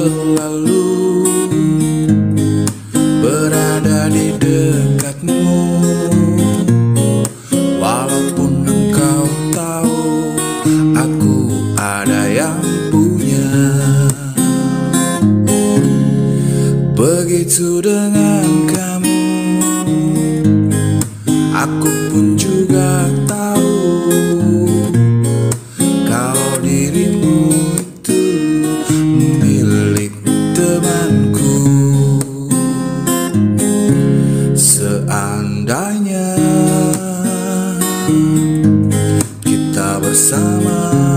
selalu berada di dekatmu, walaupun engkau tahu aku ada yang punya. Begitu dengan kamu, aku pun juga tahu kalau dirimu itu milik temanku. Seandainya kita bersama,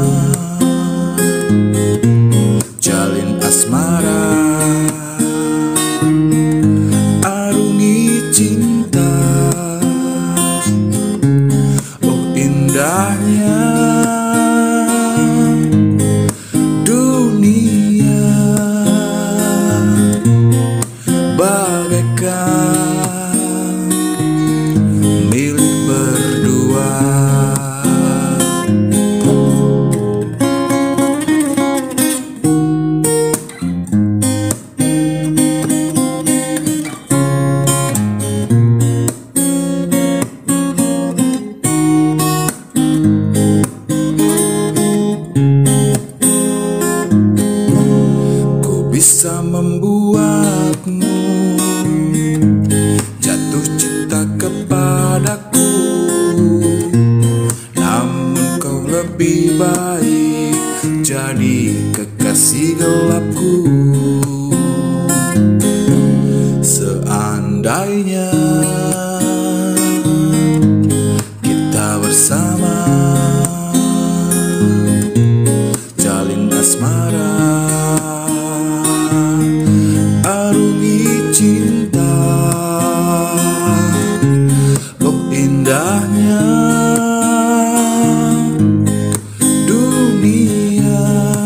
jalin asmara, arungi cinta, oh indahnya dunia, bagaikan milik berdua. Bisa membuatmu jatuh cinta kepadaku, namun kau lebih baik jadi kekasih gelapku. Seandainya kita bersama, jalin asmara, arungi cinta, oh indahnya dunia,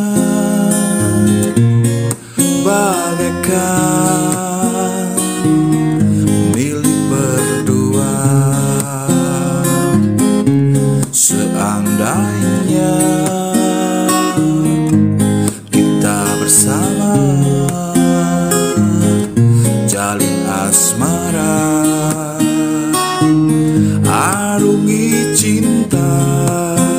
bagaikan milik berdua. Seandainya kita bersama, jalin asmara, arungi cinta,